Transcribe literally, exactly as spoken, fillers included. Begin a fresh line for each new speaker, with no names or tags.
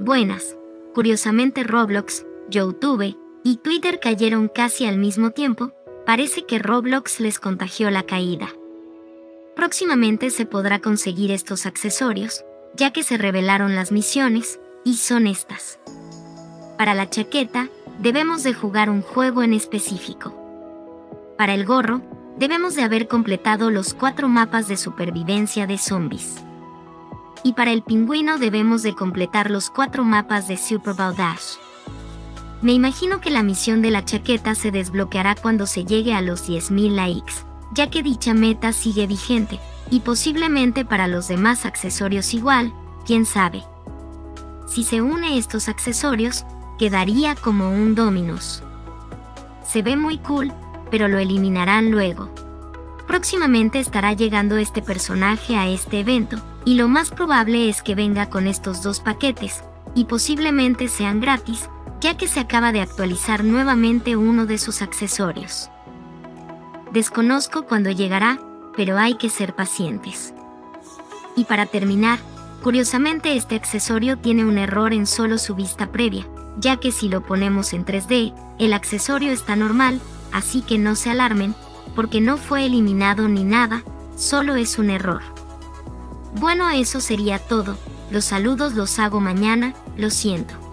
Buenas. Curiosamente Roblox, YouTube y Twitter cayeron casi al mismo tiempo. Parece que Roblox les contagió la caída. Próximamente se podrá conseguir estos accesorios, ya que se revelaron las misiones, y son estas. Para la chaqueta, debemos de jugar un juego en específico. Para el gorro, debemos de haber completado los cuatro mapas de supervivencia de zombies. Y para el pingüino debemos de completar los cuatro mapas de Super Bowl Dash. Me imagino que la misión de la chaqueta se desbloqueará cuando se llegue a los diez mil likes, ya que dicha meta sigue vigente, y posiblemente para los demás accesorios igual, quién sabe. Si se une estos accesorios, quedaría como un Dominos. Se ve muy cool, pero lo eliminarán luego. Próximamente estará llegando este personaje a este evento, y lo más probable es que venga con estos dos paquetes, y posiblemente sean gratis, ya que se acaba de actualizar nuevamente uno de sus accesorios. Desconozco cuándo llegará, pero hay que ser pacientes. Y para terminar, curiosamente este accesorio tiene un error en solo su vista previa, ya que si lo ponemos en tres D, el accesorio está normal, así que no se alarmen, porque no fue eliminado ni nada, solo es un error. Bueno, eso sería todo. Los saludos los hago mañana, lo siento.